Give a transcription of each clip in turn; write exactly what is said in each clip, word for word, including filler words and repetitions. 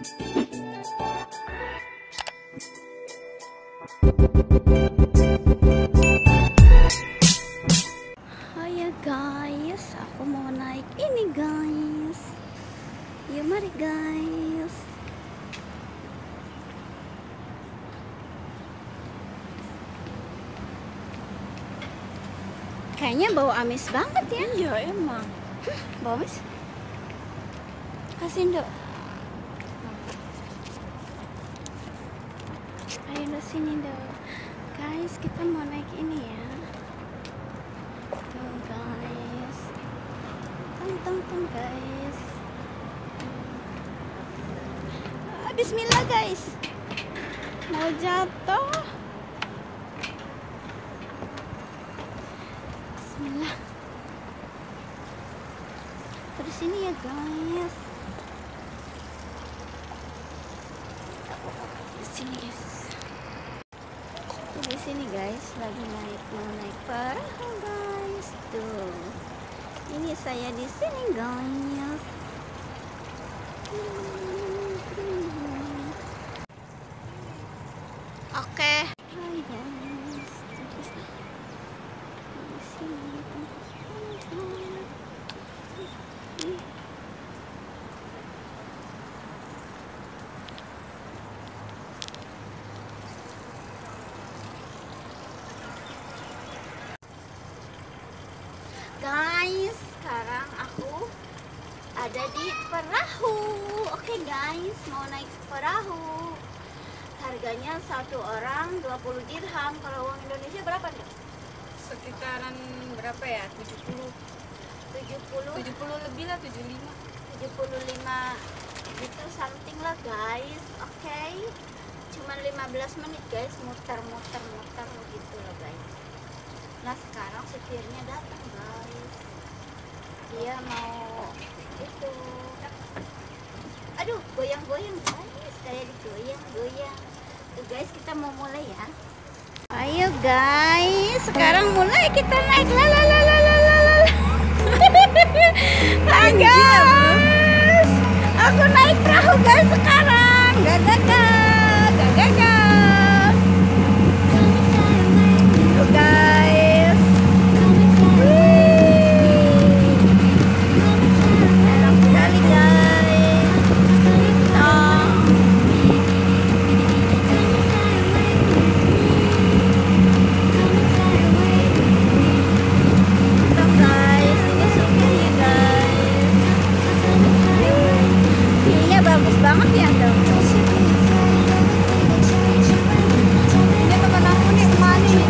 Hai guys, aku mau naik ini guys. Yuk mari guys. Kayaknya bau amis banget ya. Iya emang. Bau amis. Kasih Dok. Ayo Dok sini Dok. Guys, kita mau naik ini ya. Tuh guys. Tung tung tung guys. Ah, Bismillah guys. Mau jatuh. Bismillah. Terus sini ya guys. Di sini guys. Di sini guys, lagi naik mau naik perahu guys. Tuh. Ini saya di sini guys. Oke. Hai guys. Di sini. Guys, sekarang aku ada di perahu. Oke guys, mau naik perahu. Harganya satu orang dua puluh dirham. Kalau uang Indonesia berapa nih? Sekitaran berapa ya? tujuh puluh. tujuh puluh. tujuh puluh lebih lah, tujuh puluh lima. tujuh puluh lima gitu something lah guys. Oke. Cuman lima belas menit guys, muter-muter muter gitu loh guys. Nah, sekarang setirnya datang guys. Dia mau itu. Aduh, goyang-goyang guys, kayak digoyang-goyang. Tuh guys, kita mau mulai ya. Ayo guys, sekarang mulai kita naik. La la la la la la la. Hai guys, aku naik perahu guys sekarang. Gak gagal, gak gagal. Tuh guys. Wih. Enak sekali guys. Nah. Tuh guys, ini supirnya guys. View-nya bagus banget ya dong. Ini teman aku nih kemana nih?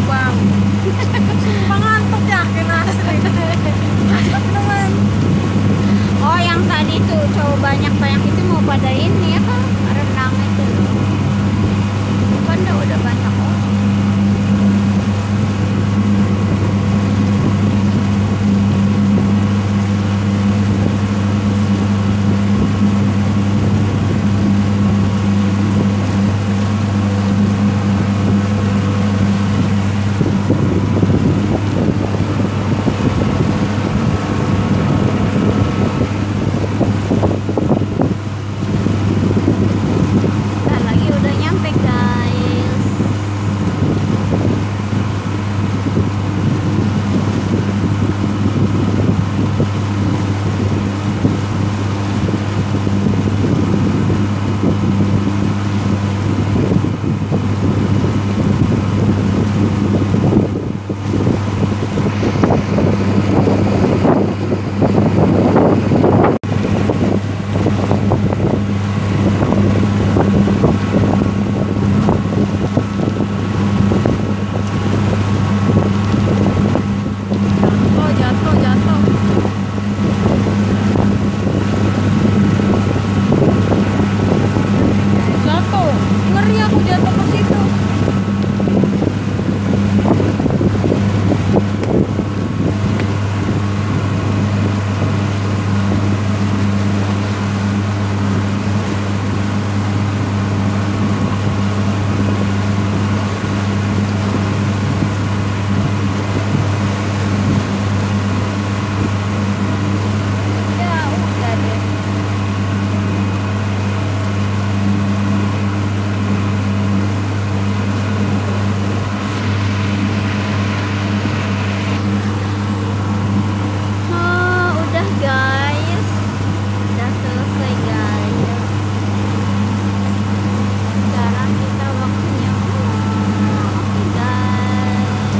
bang. Sumpah ngantuk yakin asli. Teman. Oh yang tadi tuh cowok banyak-banyak itu mau pada ini ya kan renang itu loh. Bukan dah udah banyak orang. Bentar lagi udah nyampe guys. Oh jatuh jatuh. Jatuh. Ngeri aku jatuh ke situ. Ya udah deh. Oh, udah guys. Udah selesai guys. Sekarang kita waktunya pulang. Oke guys.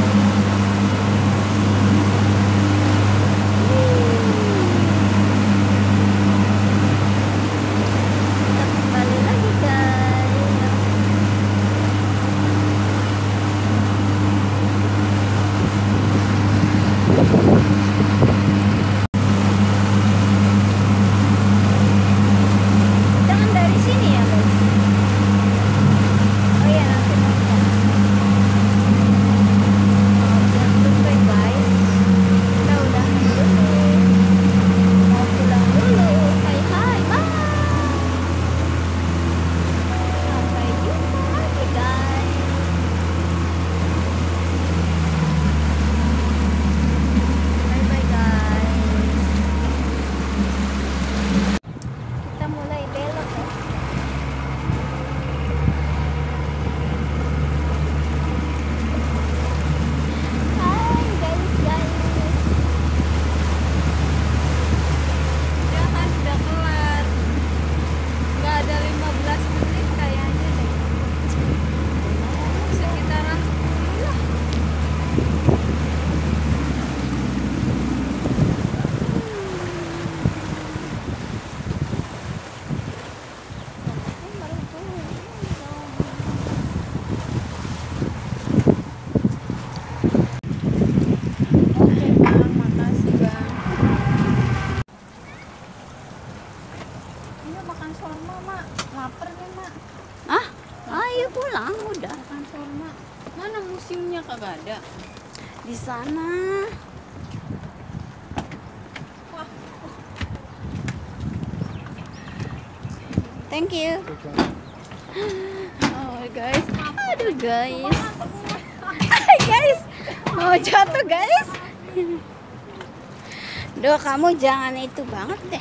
Kita kembali lagi guys. Jangan dari sini ya guys. Oh iya nanti mau jalan. Oh, jangan lupa guys. Kita udah dulu. Mau pulang dulu. Hai hai bye. Sampai jumpa lagi guys. Bye bye guys. Kita mulai belok ya. Hai guys guys. Jangan udah kelar. Nggak ada lima belas menit kayaknya deh. Sekitaran sepuluh lah. Oke bang, makasih bang. Iya makan shawarma mak. Laper nih mak. Ah, ayo pulang udah Makan shawarma. Mana museumnya kagak ada? di sana. Wah. Thank you. Oh guys, aduh guys. Hai guys, mau jatuh guys. Duh kamu jangan itu banget deh.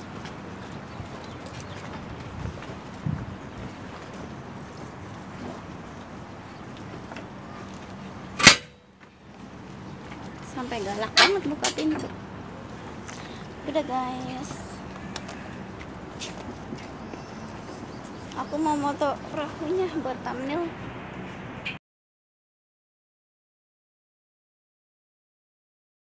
Sampai galak banget buka pintu. Udah guys. Aku mau moto perahunya buat thumbnail.